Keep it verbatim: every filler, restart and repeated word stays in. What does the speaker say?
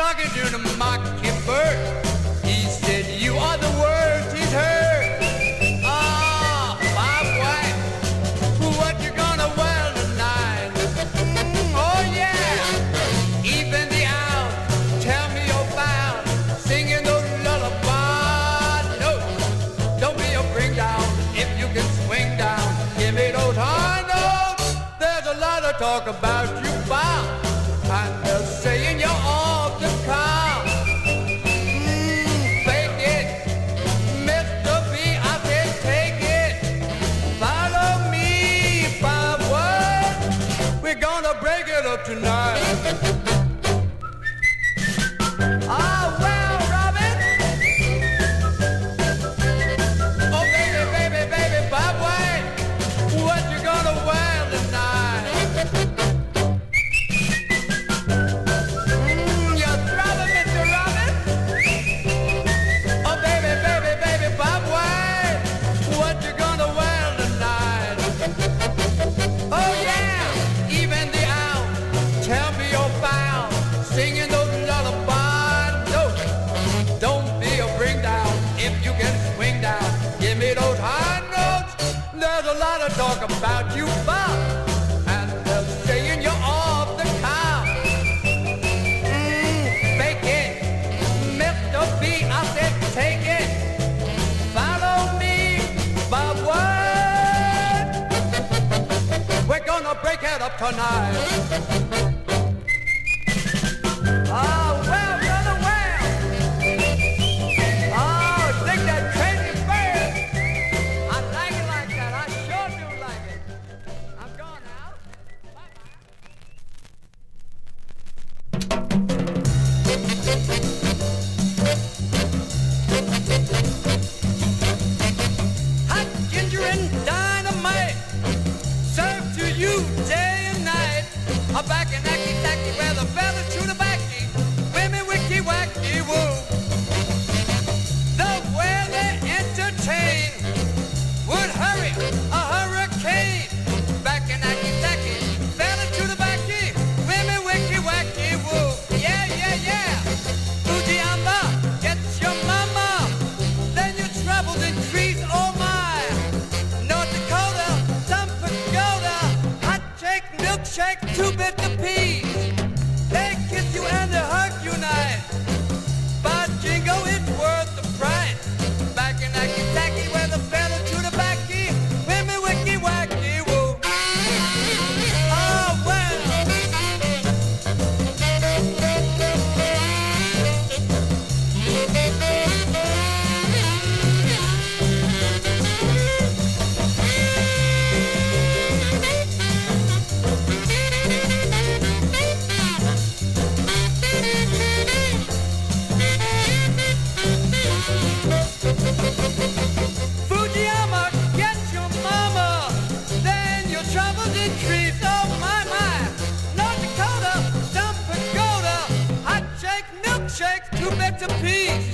talking to the mockingbird. He said, you are the worst he's heard. Ah, my wife, what you gonna wear tonight? Mm, oh yeah, even the owl, tell me about singing those lullaby notes. Don't be a bring down if you can swing down. Give me those high notes. There's a lot of talk about you, Bob, and they're saying you're off the count. Mm, fake it, Mister B, I said take it. Follow me, Bob, what? We're gonna break it up tonight. Ah, well, Robin. Oh, baby, baby, baby, Bob White, what you gonna wear tonight? Mm, you're throbbing, Mister Robin. Oh, baby, baby, baby, Bob White, what you gonna wear tonight? Oh, yeah, even the owl, tell me you're foul, singing those lullaby notes. Don't be a bring down if you can swing down. Give me those high notes. There's a lot of talk about you, Bob, and they're saying you're off the count. Mm, fake it, Mister B, I said take it. Follow me, Bob, what? We're gonna break it up tonight. Oh, well, brother, well. Oh, dig that crazy bird. I like it like that. I sure do like it. I'm going now. Bye-bye. Hot ginger and dynamite, served to you day and night. A back and acky tacky where the feathers to the backy. Women wicky wacky woo. The way they entertain would hurry a hurricane. Back and acky tacky, feathers to the backy. Women wicky wacky woo. Yeah, yeah, yeah. Fujiyama gets your mama. Then your troubles increase, oh my. North Dakota, some pagoda. Hot shake, milkshake, two bit the peas. They kiss you and they hug you nice. But jingo, it's worth the price. Back in acky tacky where the feather to the backy. Women wicky wacky woo. Oh well. Fujiyama, get your mama. Then your troubles increase. Oh my my. North Dakota, some pagoda. Hot shake, milkshake, two bits apiece.